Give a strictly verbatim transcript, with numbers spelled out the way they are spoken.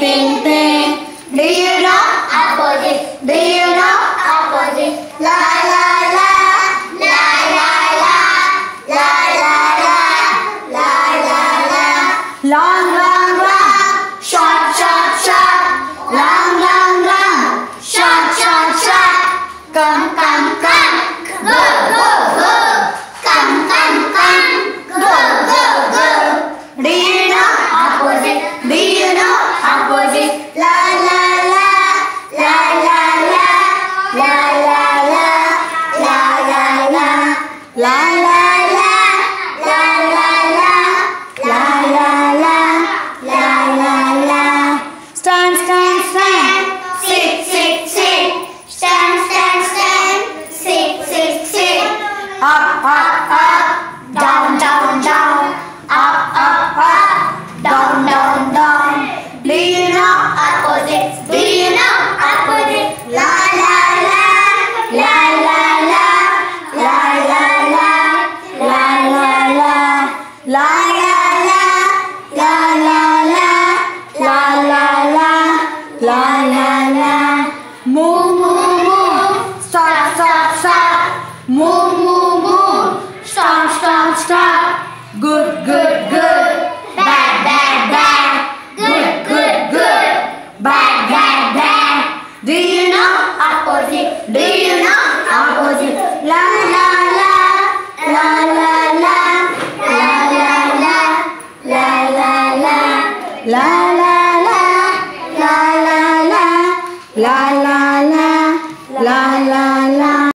ting, ting. Do you know opposite? Do you know opposite? La la la, la la la, la la la, la la la. Long, long, long, short, short, short. Long, long, long, short, short, short. Come, come, come, go, go, go. Come, come, come, go, go, go. Do you know opposite? Do you know opposite? La la la, la la la, la la la, la la la, la la la, la la la, la la la, la la la. Stand, stand, stand. Sit, sit, sit. Stand, stand, stand. Sit, sit, sit. Up, up, up. Down, down, down. Up, up, up. Down, down, down. Do you know opposite? Do you know opposite? La la la, la la la, la la la, la la la, la la la, la la la, la la la, la la la. Move, move, move. Stop, stop, stop. Move, move, move. Stop, stop, stop. Good, good, good. Bad, bad, bad. Good, good, good. Bad, bad, bad. Do you know opposite? Do you know opposite? La la la, la la la, la la la, la la la, la la la, la la la, la la la, la la.